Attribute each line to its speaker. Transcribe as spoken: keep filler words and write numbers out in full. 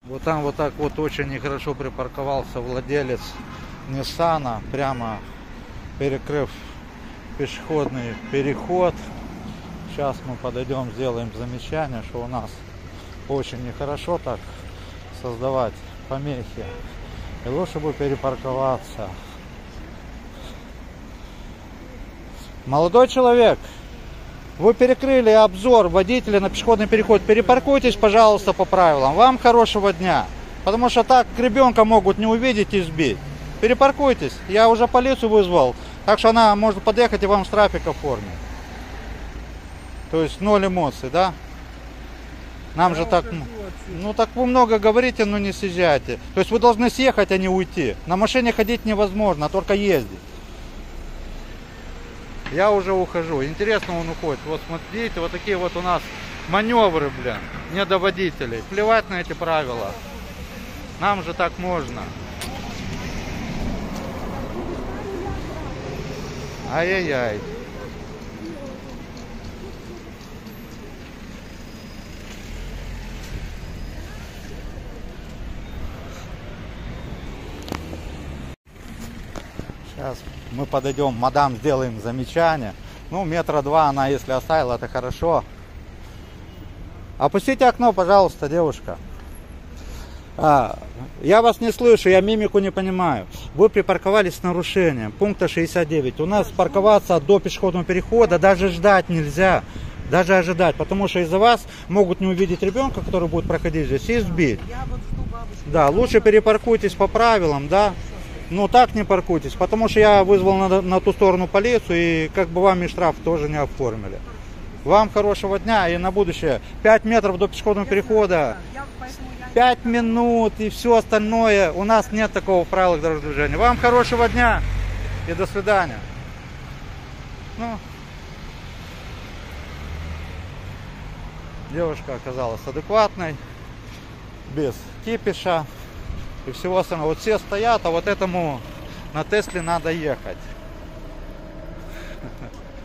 Speaker 1: Вот там вот так вот очень нехорошо припарковался владелец Ниссана, прямо перекрыв пешеходный переход. Сейчас мы подойдем, сделаем замечание, что у нас очень нехорошо так создавать помехи. И лучше бы перепарковаться. Молодой человек, вы перекрыли обзор водителя на пешеходный переход. Перепаркуйтесь, пожалуйста, по правилам. Вам хорошего дня. Потому что так ребенка могут не увидеть и сбить. Перепаркуйтесь. Я уже полицию вызвал. Так что она может подъехать и вам штрафик оформить. То есть ноль эмоций, да? Нам же так... Ну так вы много говорите, но не съезжайте. То есть вы должны съехать, а не уйти. На машине ходить невозможно, только ездить. Я уже ухожу. Интересно, он уходит. Вот смотрите, вот такие вот у нас маневры, блин, не до водителей. Плевать на эти правила. Нам же так можно. Ай-яй-яй. Сейчас мы подойдем, мадам, сделаем замечание. Ну, метра два она, если оставила, это хорошо. Опустите окно, пожалуйста, девушка. А, я вас не слышу, я мимику не понимаю. Вы припарковались с нарушением пункта шестьдесят девять. У нас парковаться до пешеходного перехода даже ждать нельзя. Даже ожидать, потому что из-за вас могут не увидеть ребенка, который будет проходить здесь, и сбить. Да, лучше перепаркуйтесь по правилам, да. Ну так не паркуйтесь, потому что я вызвал на, на ту сторону полицию, и как бы вам и штраф тоже не оформили. Вам хорошего дня, и на будущее пять метров до пешеходного перехода, пять минут и все остальное. У нас нет такого правила дорожного движения. Вам хорошего дня и до свидания. Ну, девушка оказалась адекватной, без кипиша и всего остального. Вот все стоят, а вот этому на Тесле надо ехать.